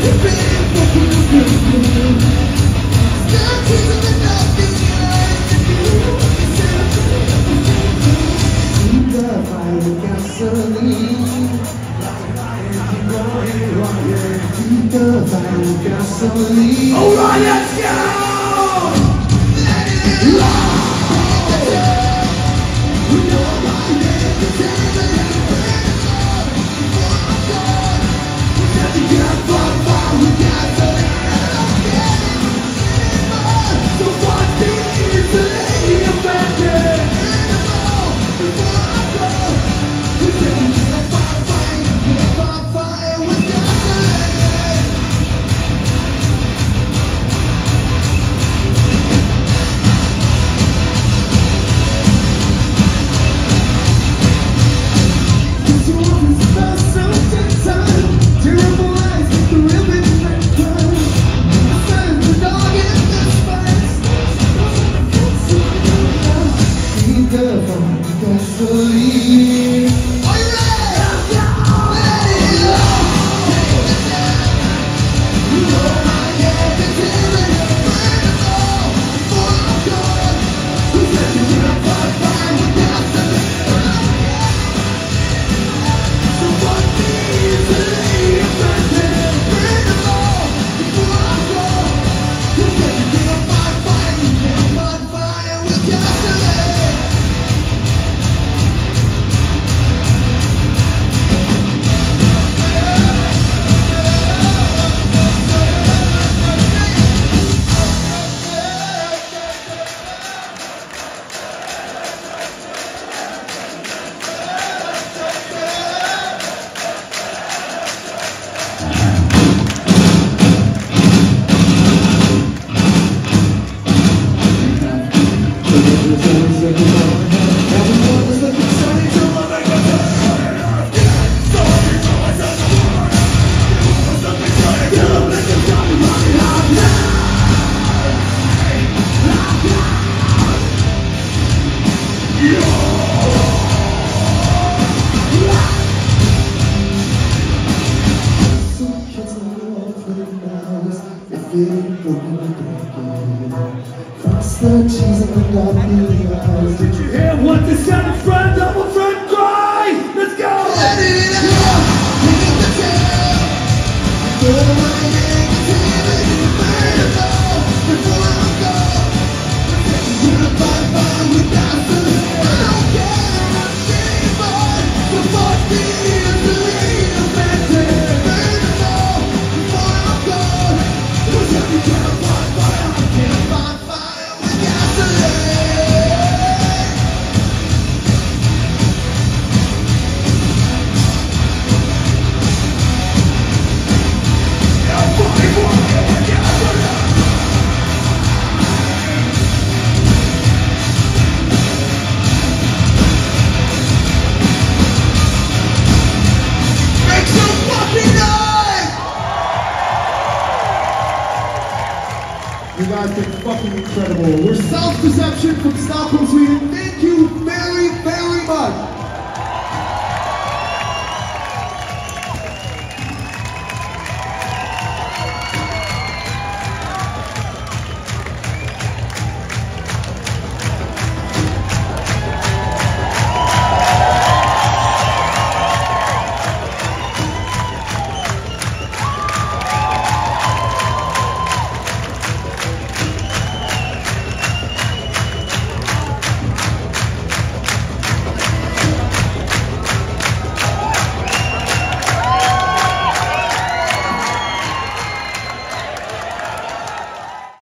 All right, let's go! Did you hear what they said in front of a front cry? Let's go! Let it out! Hit the tail! Before I go, we're gonna fight without the I don't care anymore. The body is the lead of madness. Burn it all before I'm gone. We're gonna fight fire. I can't fight fire with gasoline. You guys been fucking incredible. We're Self-Deception from Stockholm, Sweden. Thank you very, very much.